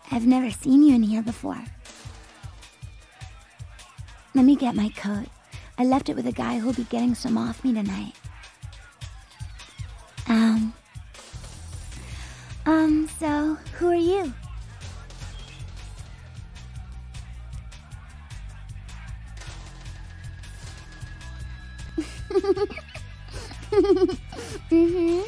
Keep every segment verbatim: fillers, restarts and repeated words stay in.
I've never seen you in here before. Let me get my coat. I left it with a guy who'll be getting some off me tonight. Um... Um, so, who are you? Mm-hmm.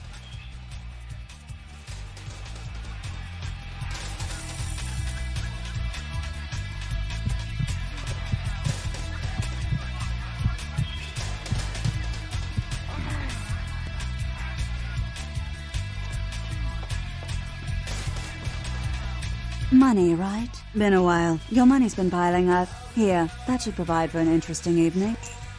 Money, right? Been a while. Your money's been piling up. Here, that should provide for an interesting evening.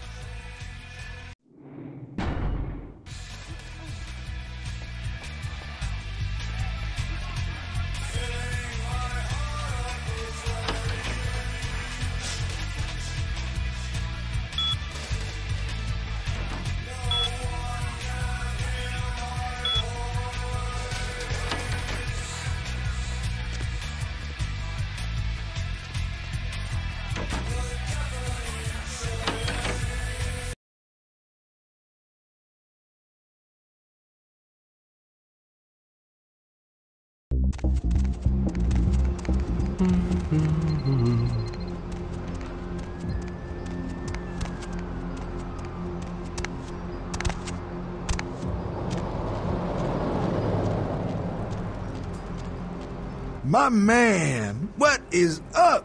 My man, what is up?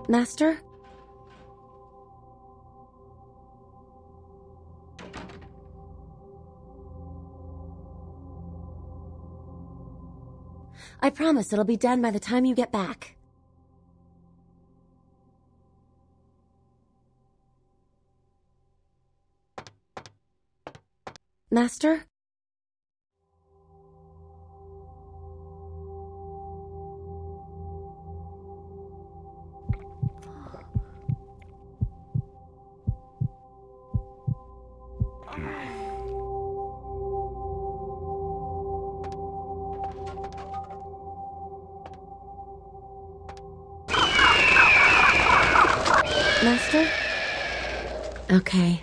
Master? I promise it'll be done by the time you get back. Master? Master? Okay.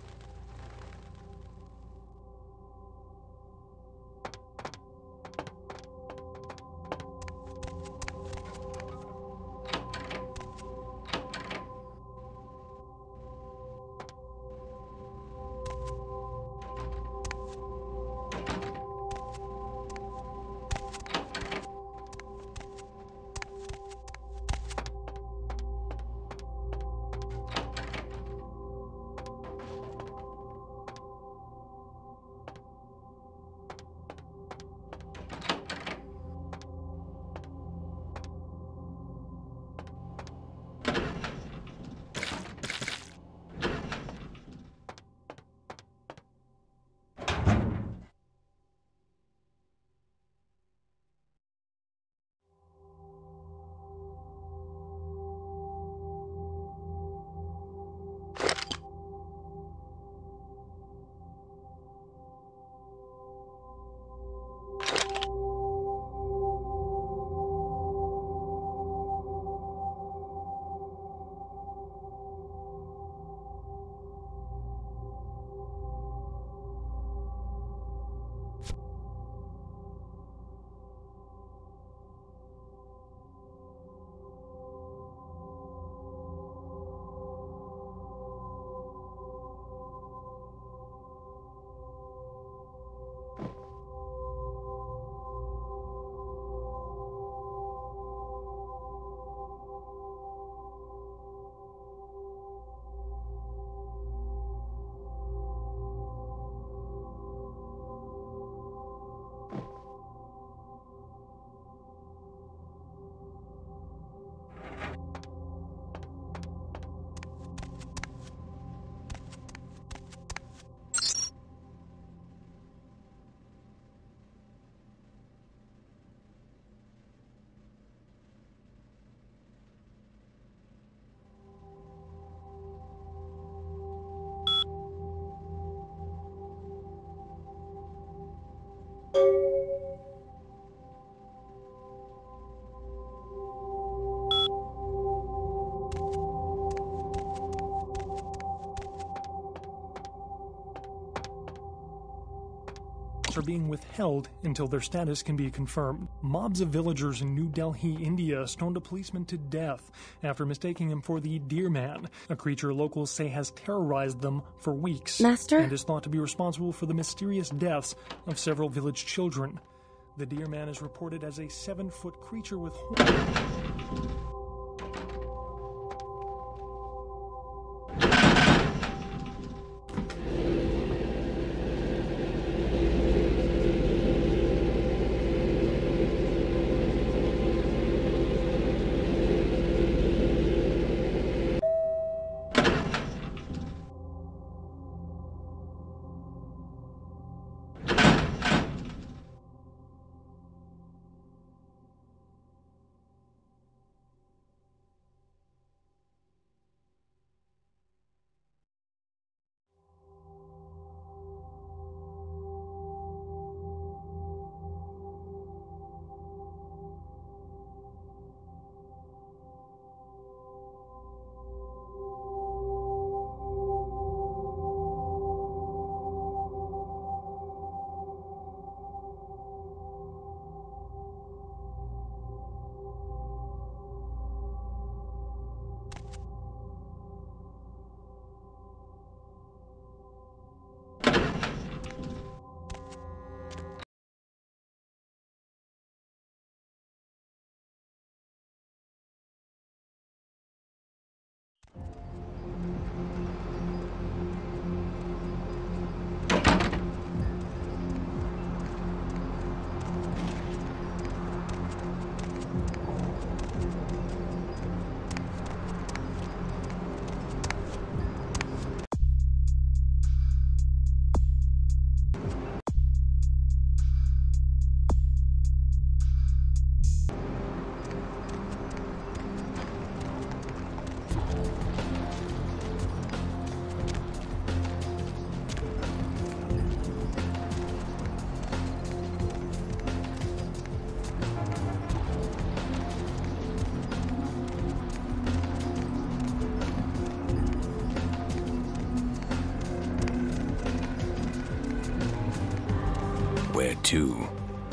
Are being withheld until their status can be confirmed. Mobs of villagers in New Delhi, India stoned a policeman to death after mistaking him for the Deer Man, a creature locals say has terrorized them for weeks. Master? And is thought to be responsible for the mysterious deaths of several village children. The Deer Man is reported as a seven-foot creature with horns. too.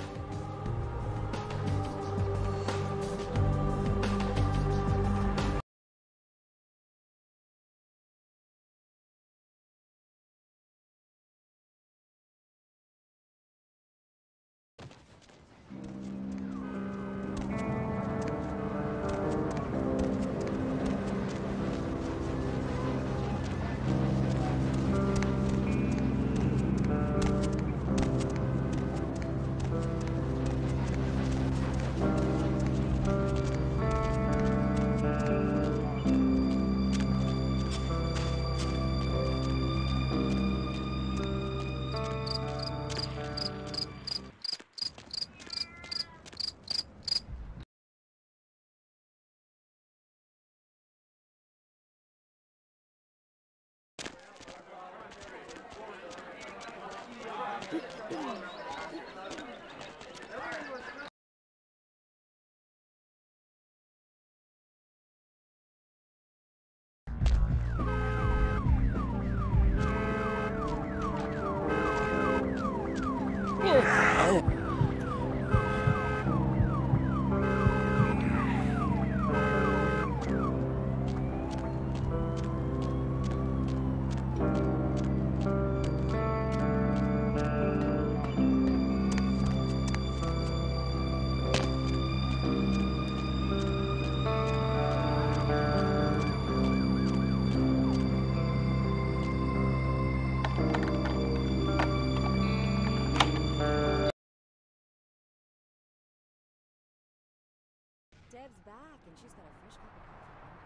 Deb's back, and she's got a fresh cup of coffee.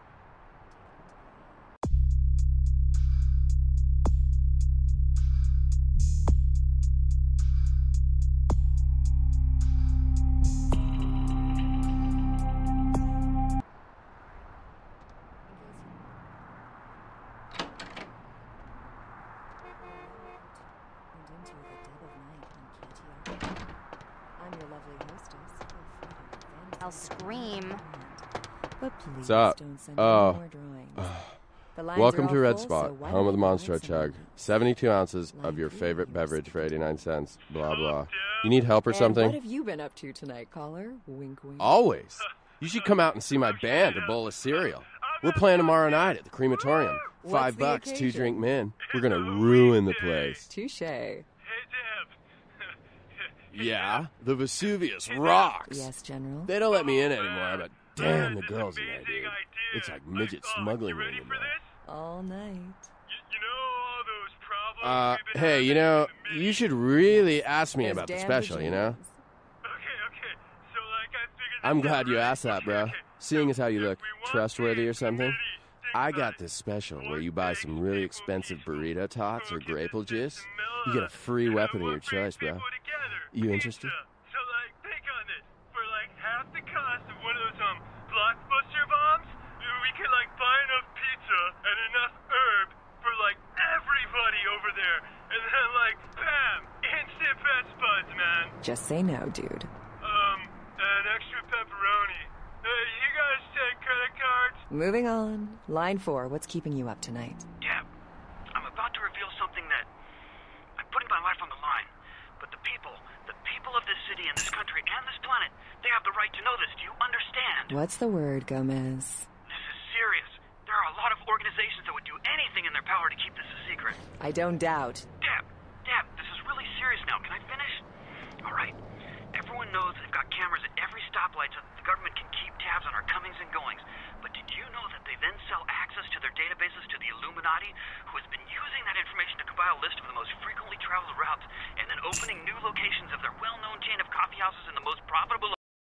I'm your lovely hostess. I'll scream. But please What's up? don't send Oh. any more drawings. The lines Welcome are to all Red full, Spot, so why home of don't the you Monster write Chug. someone? seventy-two ounces Line of your three, favorite yours beverage to for the eighty-nine cents. Blah, blah. You need help or And something? what have you been up to tonight, caller? Wink, wink. Always. You should come out and see my band, A Bowl of Cereal. We're playing tomorrow night at the crematorium. What's Five the bucks, two occasion? drink men. We're gonna ruin the place. Touche. Yeah, the Vesuvius rocks. Yes, General. They don't let me in anymore, but damn, the girls in there, dude. It's like midget smuggling room in there. All night. Uh, hey, you know, you should really ask me There's about the Dan special, you know? Virginians. I'm glad you asked that, bro. Seeing as how you look trustworthy or something, I got this special where you buy some really expensive burrito tots or grapefruit juice. You get a free weapon of your choice, bro. You interested? So, like, think on this. For, like, half the cost of one of those, um, blockbuster bombs, we could, like, buy enough pizza and enough herb for, like, everybody over there. And then, like, bam! Instant best buds, man. Just say no, dude. Um, an extra pepperoni. Uh, you guys take credit cards? Moving on. Line four. What's keeping you up tonight? Yeah. I'm about to reveal something that... I'm putting my life on the line. But the people, the people of this city and this country and this planet, they have the right to know this. Do you understand? What's the word, Gomez? This is serious. There are a lot of organizations that would do anything in their power to keep this a secret. I don't doubt. Deb, Deb, this is really serious now. Can I finish? All right. Everyone knows they've got cameras at every stoplight so that the government can keep tabs on our comings and goings. But did you know that they then sell access to their databases to the Illuminati, who has been using that information to compile a list of the most frequently traveled routes and then opening new locations of their well-known chain of coffee houses in the most profitable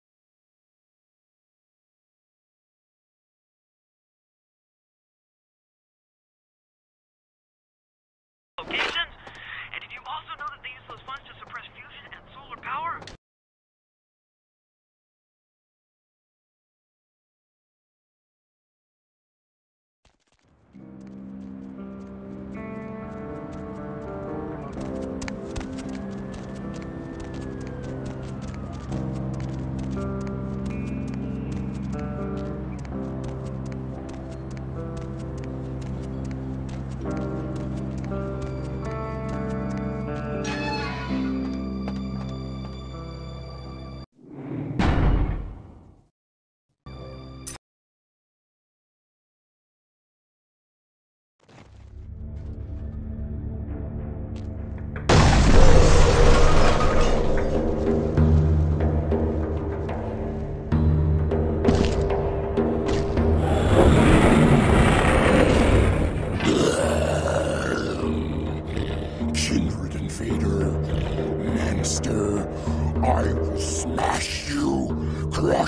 locations? And did you also know that they use those funds to suppress fusion and solar power?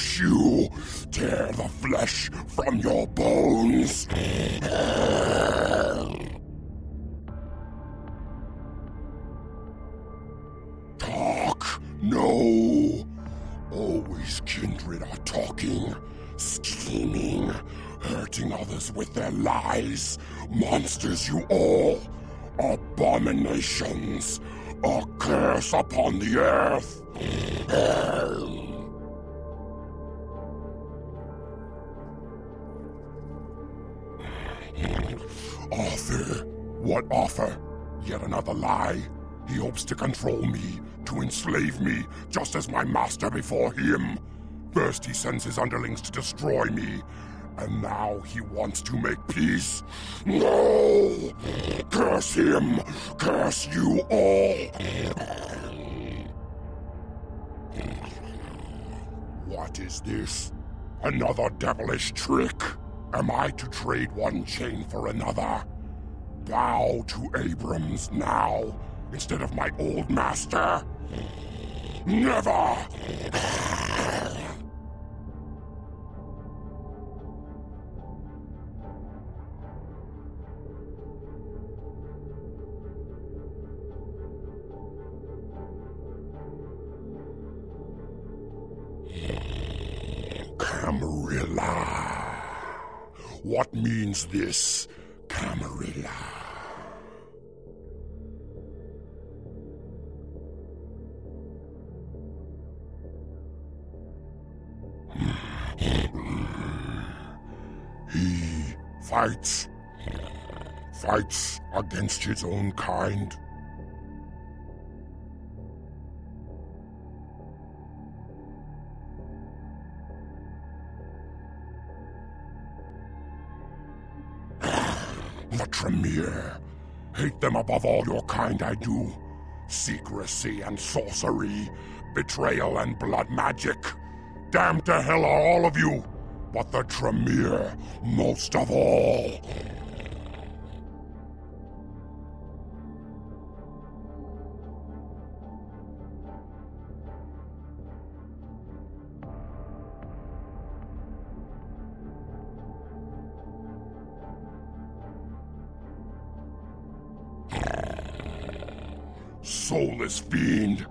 smash you, tear the flesh from your bones. Talk, no. Always kindred are talking, scheming, hurting others with their lies. Monsters you all, abominations, a curse upon the earth. Arthur, what offer? Yet another lie. He hopes to control me, to enslave me, just as my master before him. First he sends his underlings to destroy me, and now he wants to make peace. No! Curse him! Curse you all! What is this? Another devilish trick? Am I to trade one chain for another? Bow to Abrams now, instead of my old master? Never! Camarilla. What means this, Camarilla? He fights, fights against his own kind. The Tremere. Hate them above all your kind I do. Secrecy and sorcery, betrayal and blood magic. Damned to hell are all of you, but the Tremere most of all. Soulless fiend.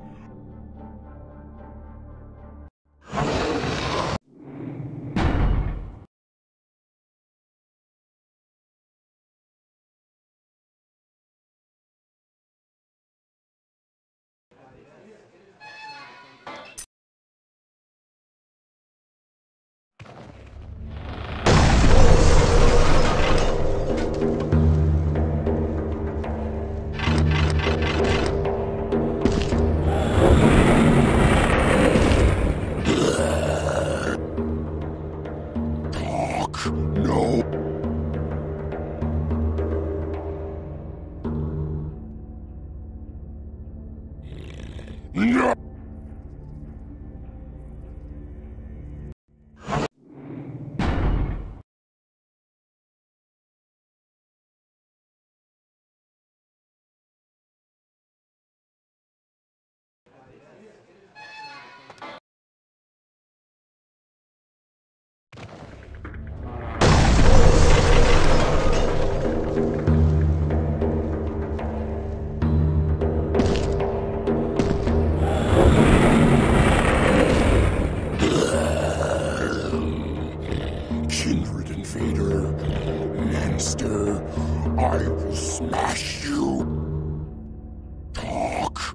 No! I will smash you. Talk.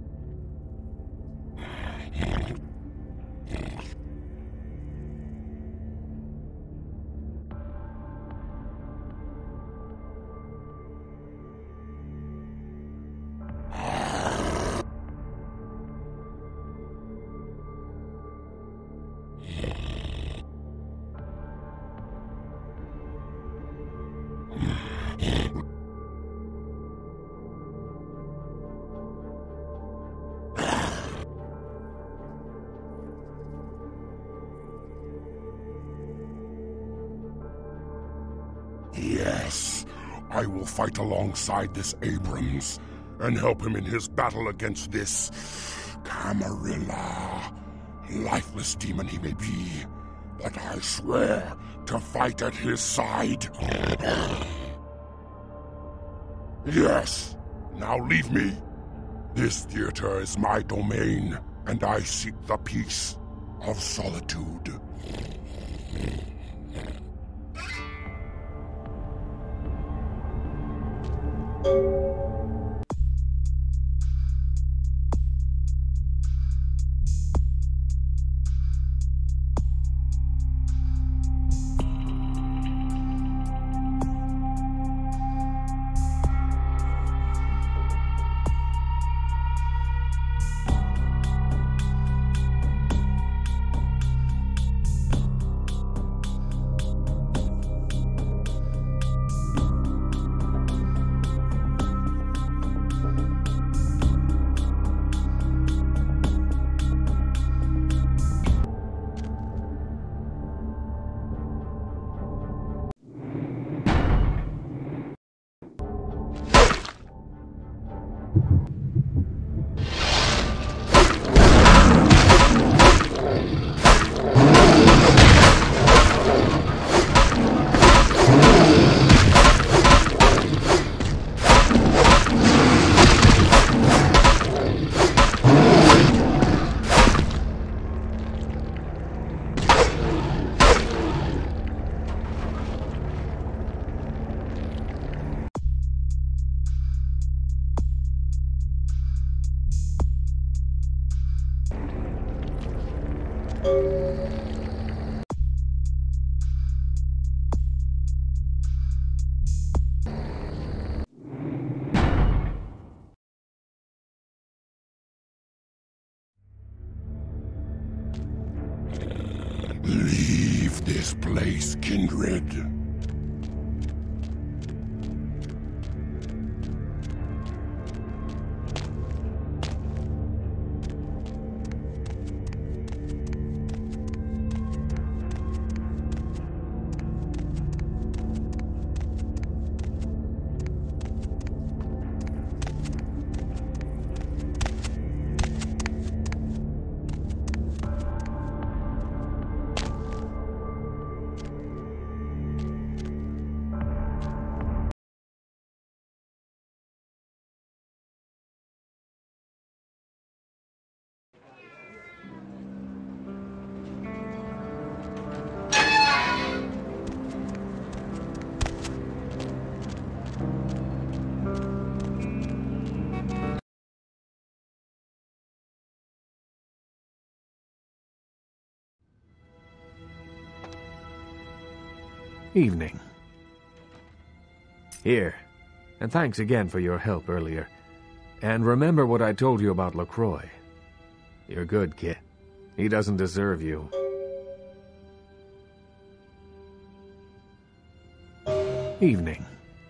Yes, I will fight alongside this Abrams and help him in his battle against this Camarilla. lifeless demon he may be, but I swear to fight at his side. Yes, now leave me. This theater is my domain, and I seek the peace of solitude. Leave this place, kindred. Evening. Here, and thanks again for your help earlier. And remember what I told you about LaCroix. You're good, kid. He doesn't deserve you. Evening.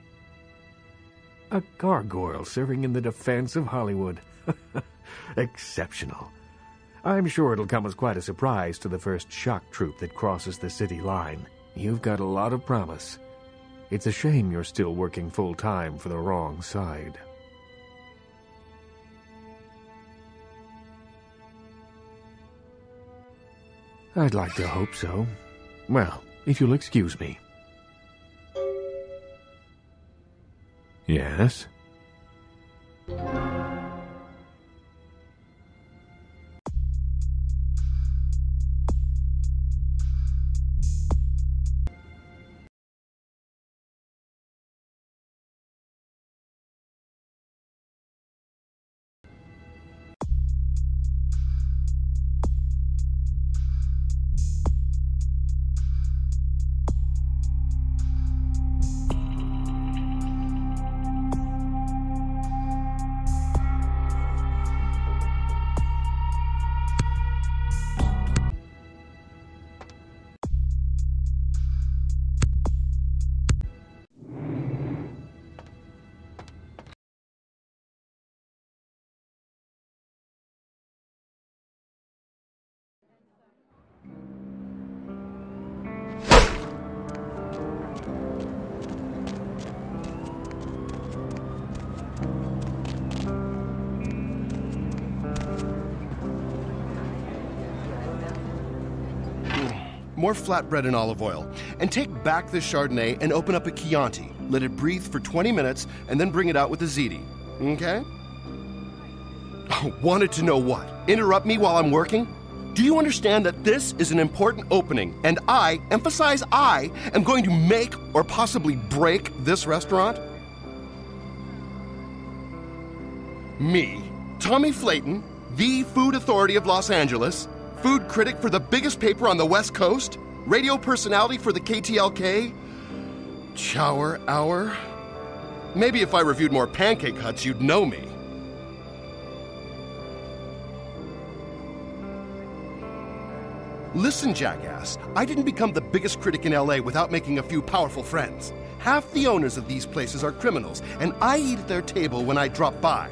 A gargoyle serving in the defense of Hollywood. Exceptional. I'm sure it'll come as quite a surprise to the first shock troop that crosses the city line. You've got a lot of promise. It's a shame you're still working full-time for the wrong side. I'd like to hope so. Well, if you'll excuse me. Yes? more flatbread and olive oil. And take back this Chardonnay and open up a Chianti. Let it breathe for twenty minutes and then bring it out with a ziti. Okay? Oh, wanted to know what? Interrupt me while I'm working? Do you understand that this is an important opening, and I, emphasize I, am going to make or possibly break this restaurant? Me, Tommy Flayton, the food authority of Los Angeles, food critic for the biggest paper on the West Coast, radio personality for the K T L K, Chower Hour. Maybe if I reviewed more Pancake Huts, you'd know me. Listen, jackass, I didn't become the biggest critic in L A without making a few powerful friends. Half the owners of these places are criminals, and I eat at their table when I drop by.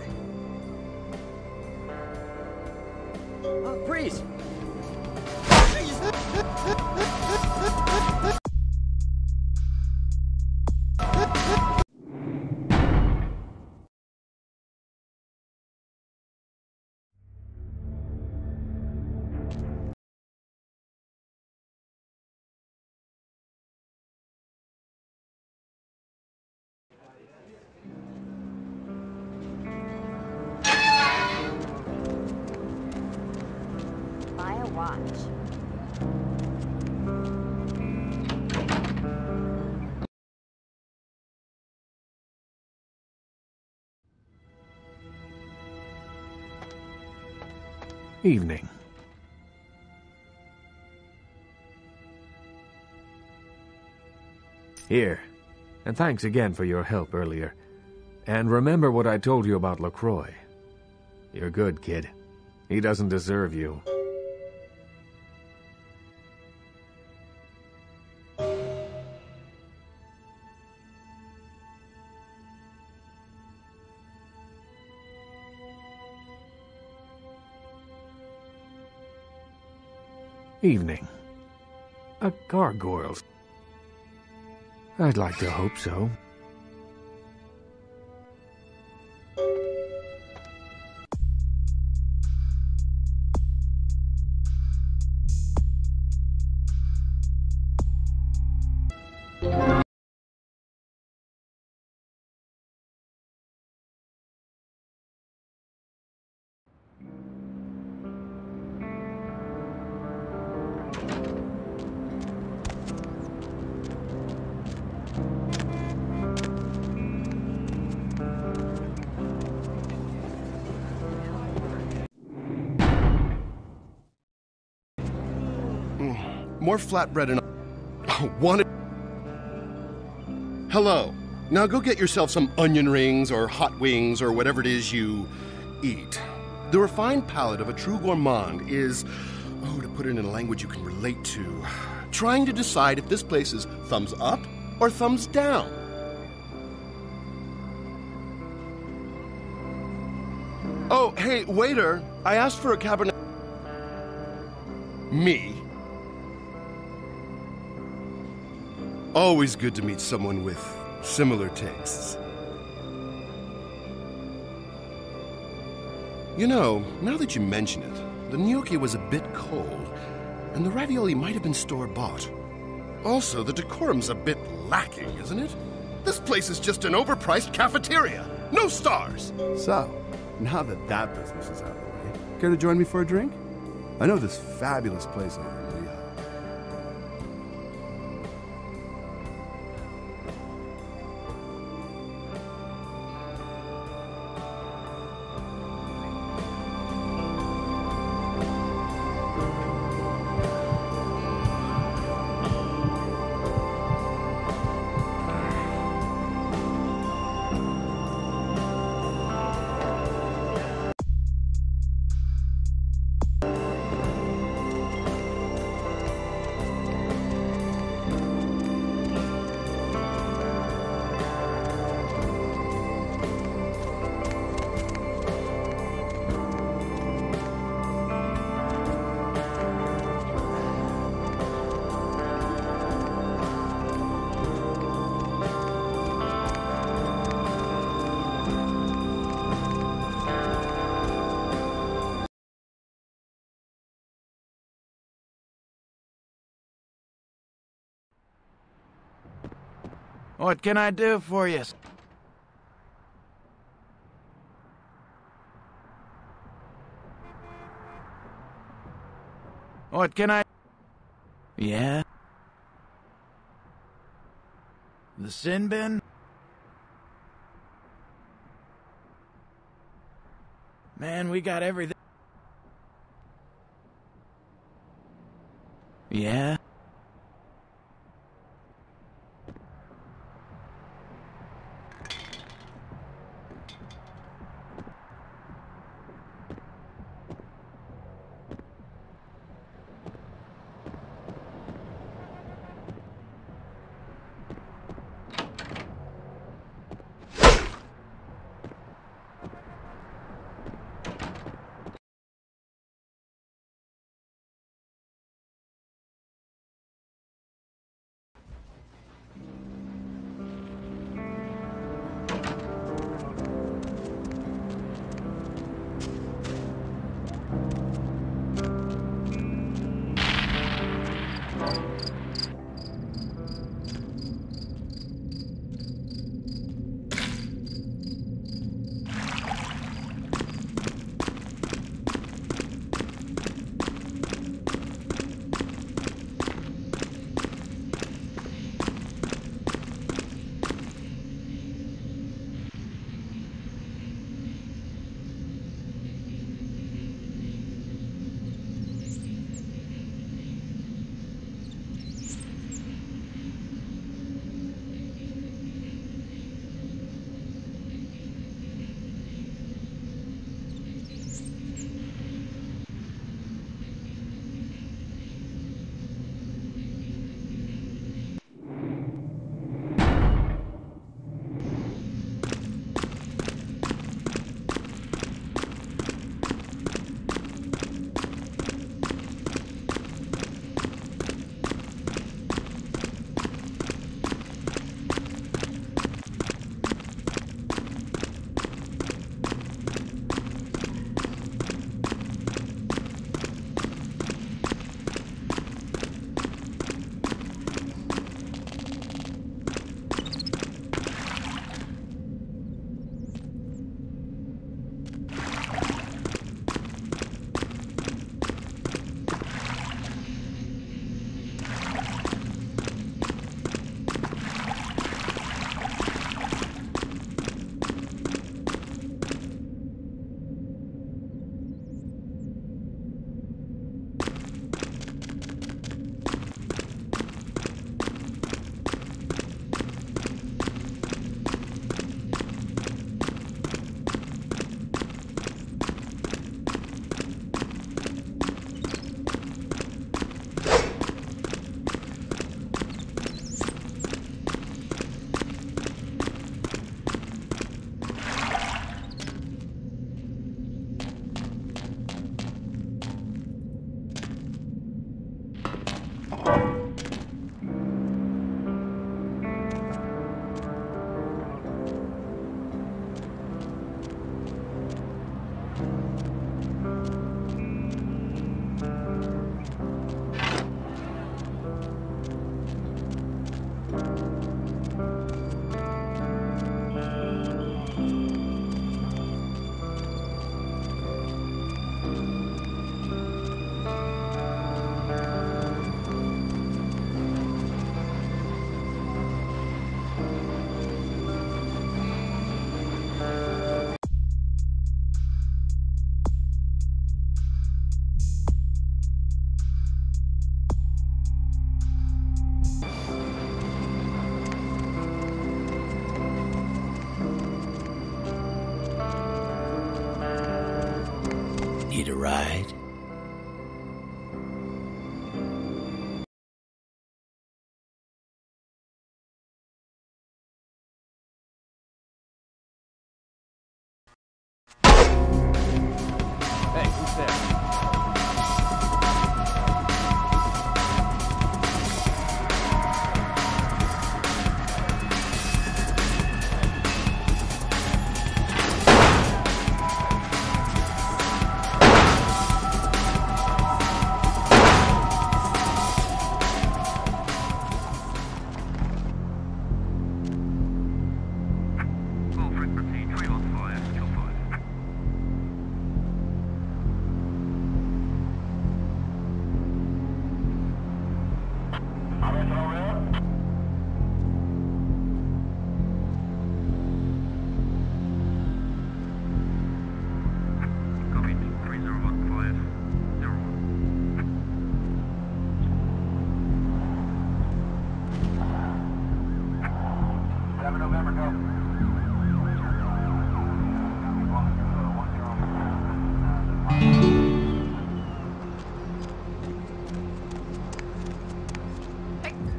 Oh, freeze! Buy a watch. Evening. Here. And thanks again for your help earlier. And remember what I told you about LaCroix. You're good, kid. He doesn't deserve you. Evening. A gargoyles. I'd like to hope so. More flatbread and... Oh, wanted... Hello. Now go get yourself some onion rings or hot wings or whatever it is you eat. The refined palate of a true gourmand is, oh, to put it in a language you can relate to, trying to decide if this place is thumbs up or thumbs down. Oh, hey, waiter, I asked for a Cabernet... Me? Always good to meet someone with similar tastes. You know, now that you mention it, the gnocchi was a bit cold, and the ravioli might have been store-bought. Also, the decorum's a bit lacking, isn't it? This place is just an overpriced cafeteria. No stars. So, now that that business is out of the way, care to join me for a drink? I know this fabulous place over in Lehigh. What can I do for you? What can I... Yeah? The sin bin? Man, we got everything. Yeah?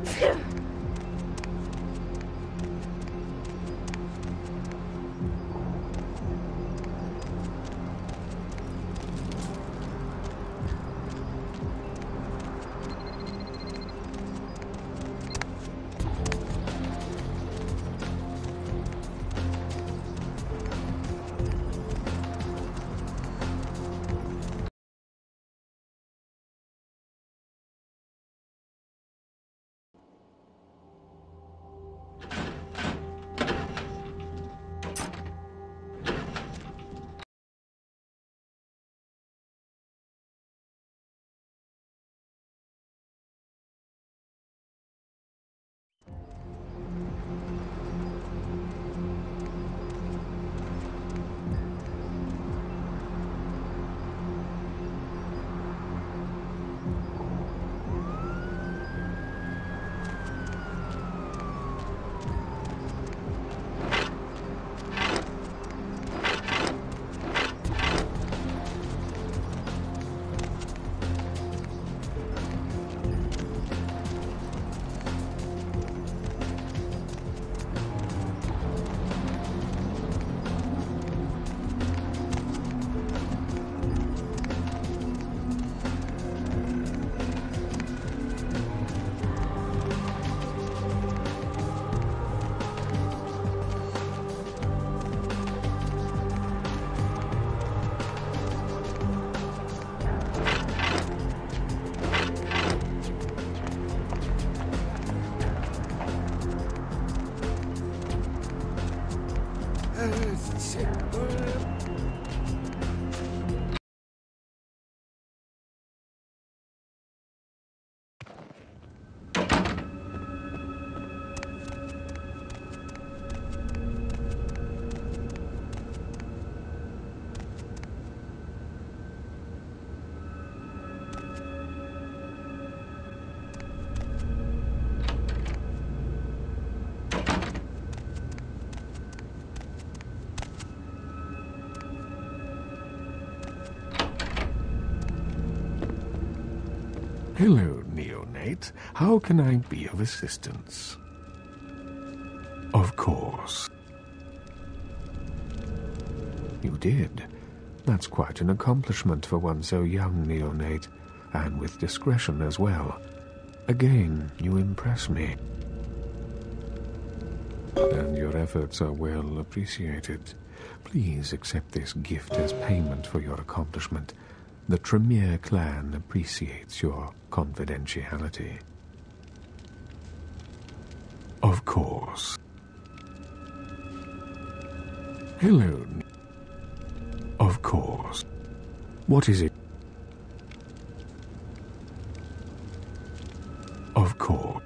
Hello, neonate. How can I be of assistance? Of course. You did. That's quite an accomplishment for one so young, neonate, and with discretion as well. Again, you impress me. And your efforts are well appreciated. Please accept this gift as payment for your accomplishment. The Tremere clan appreciates your confidentiality. Of course. Hello. Of course. What is it? Of course.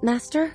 Master?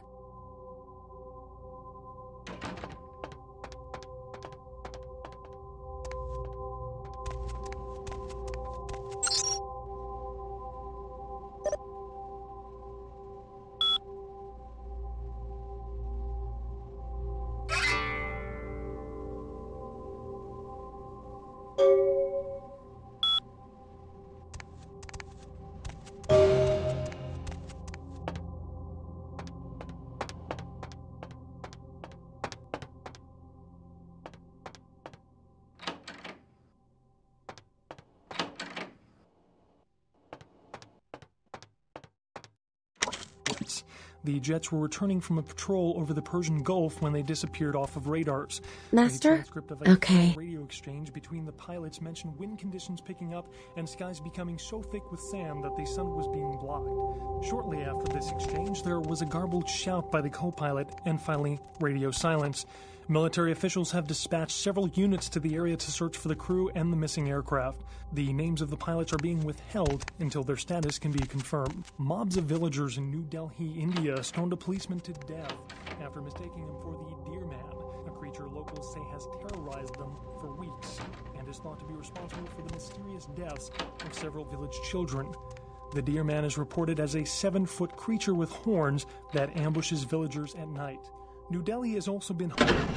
The jets were returning from a patrol over the Persian Gulf when they disappeared off of radars. Master? A transcript of a Okay. radio exchange between the pilots mentioned wind conditions picking up and skies becoming so thick with sand that the sun was being blocked. Shortly after this exchange, there was a garbled shout by the co-pilot and finally radio silence. Military officials have dispatched several units to the area to search for the crew and the missing aircraft. The names of the pilots are being withheld until their status can be confirmed. Mobs of villagers in New Delhi, India, stoned a policeman to death after mistaking him for the Deer Man, a creature locals say has terrorized them for weeks and is thought to be responsible for the mysterious deaths of several village children. The Deer Man is reported as a seven-foot creature with horns that ambushes villagers at night. New Delhi has also been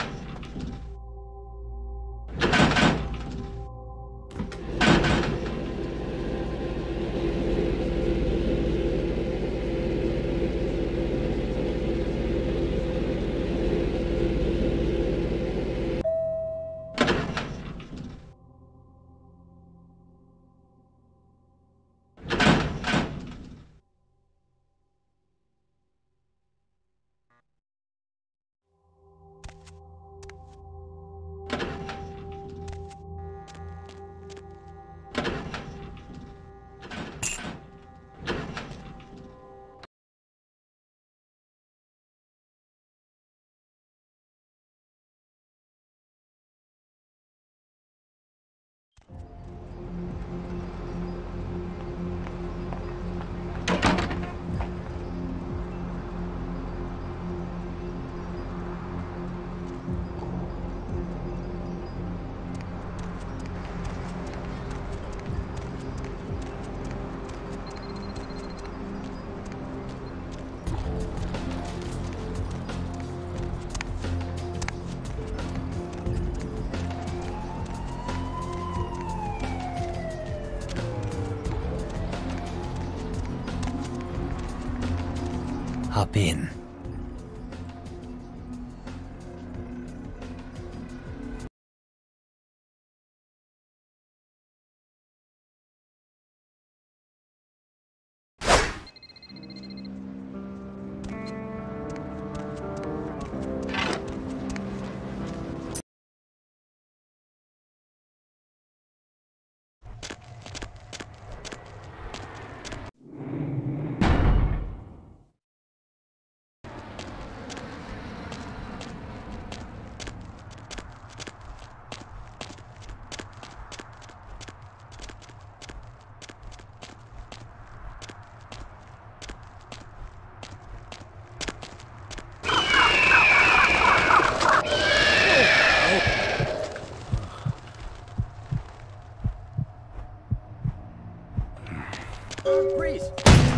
Hop in. Priest!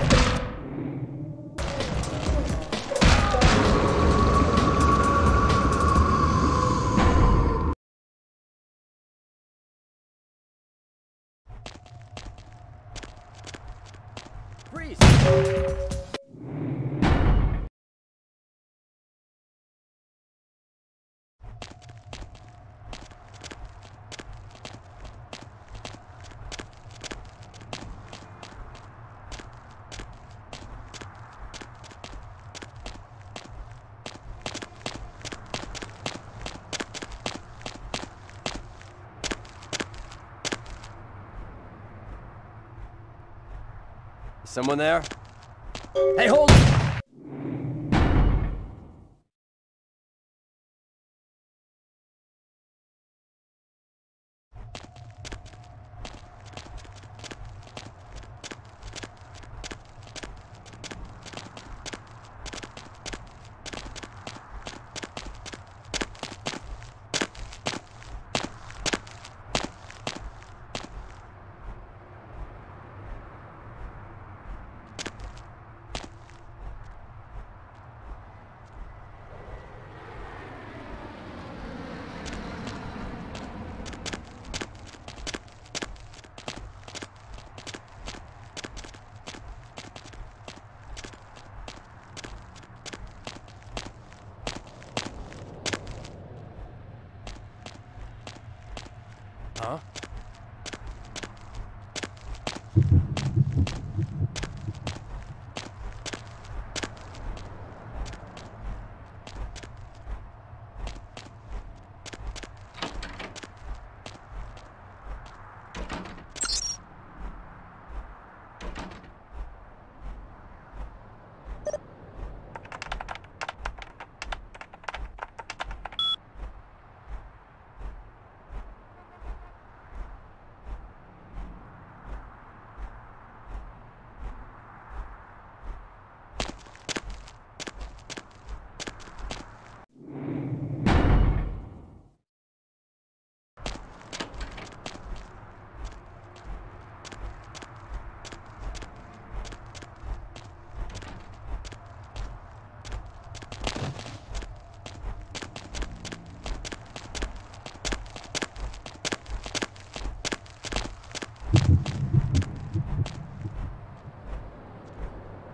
Priest! Someone there? Hey, hold it!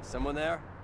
Someone there?